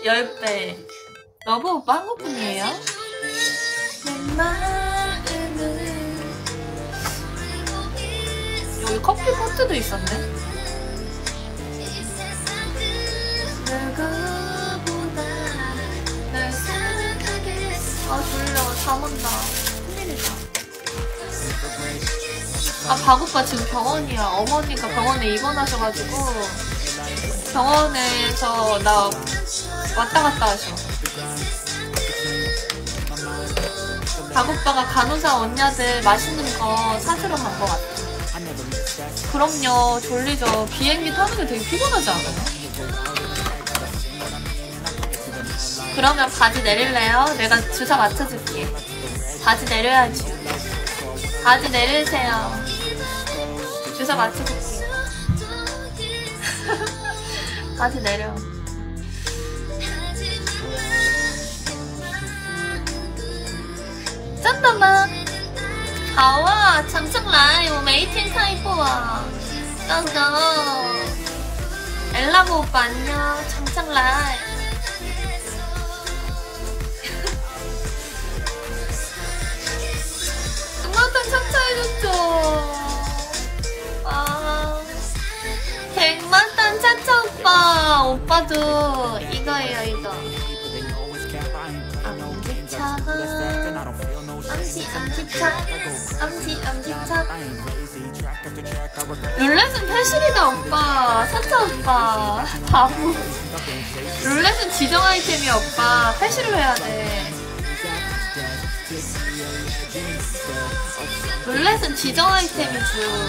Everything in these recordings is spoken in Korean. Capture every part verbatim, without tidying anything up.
열 배. 러브 오빠 한국분이에요? 내 마음은 여기 커피 포트도 있었네. 아 졸려. 잠 온다. 큰일이다. 아 박오빠 지금 병원이야. 어머니가 병원에 입원하셔가지고 병원에서 나 왔다 갔다 하셔. 박오빠가 간호사 언니들 맛있는 거 사주러 간 것 같아. 그럼요. 졸리죠. 비행기 타는 게 되게 피곤하지 않아요? 그러면 바지 내릴래요? 내가 주사 맞춰줄게. 바지 내려야지. 바지 내리세요. 주사 맞춰줄게. 바지 내려.真的吗？好啊，常常来，我每一天看一部啊。go go。엘라브 오빠 안녕.常常来。 그만큼 차차해줬죠. 아, 백만단 차차 오빠. 오빠도 이거예요, 이거. 엄지차. 엄지, 엄지차. 엄지, 엄지차. 룰렛은 패실이다, 오빠. 차차 오빠. 바보. 룰렛은 지정 아이템이야, 오빠. 패실을 해야 돼. 룰렛은 지정 아이템이죠.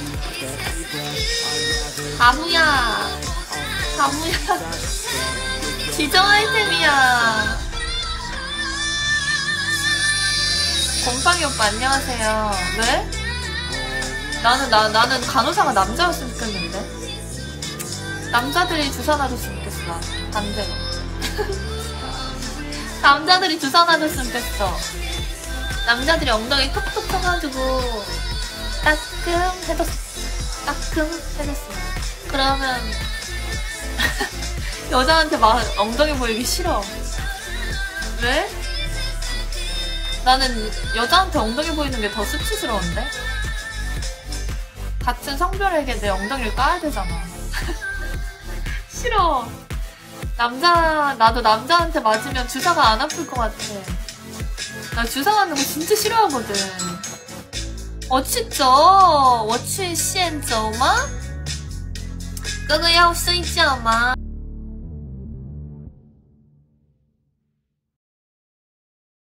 바보야. 바보야. 지정 아이템이야. 곰팡이 오빠 안녕하세요. 왜? 나는 나, 나는 간호사가 남자였으면 좋겠는데. 남자들이 주사 놔줬으면 좋겠어. 반대로. 남자들이 주사 놔줬으면 좋겠어. 남자들이 엉덩이 톡톡 쳐가지고 따끔 해줬어. 따끔 해줬어. 그러면 여자한테 막 엉덩이 보이기 싫어. 왜? 나는 여자한테 엉덩이 보이는 게 더 수치스러운데? 같은 성별에게 내 엉덩이를 까야 되잖아. 싫어. 남자, 나도 남자한테 맞으면 주사가 안 아플 것 같아. 나 주사 맞는 거 진짜 싫어하거든. 어찌죠? 我去现走吗？哥哥要睡觉吗？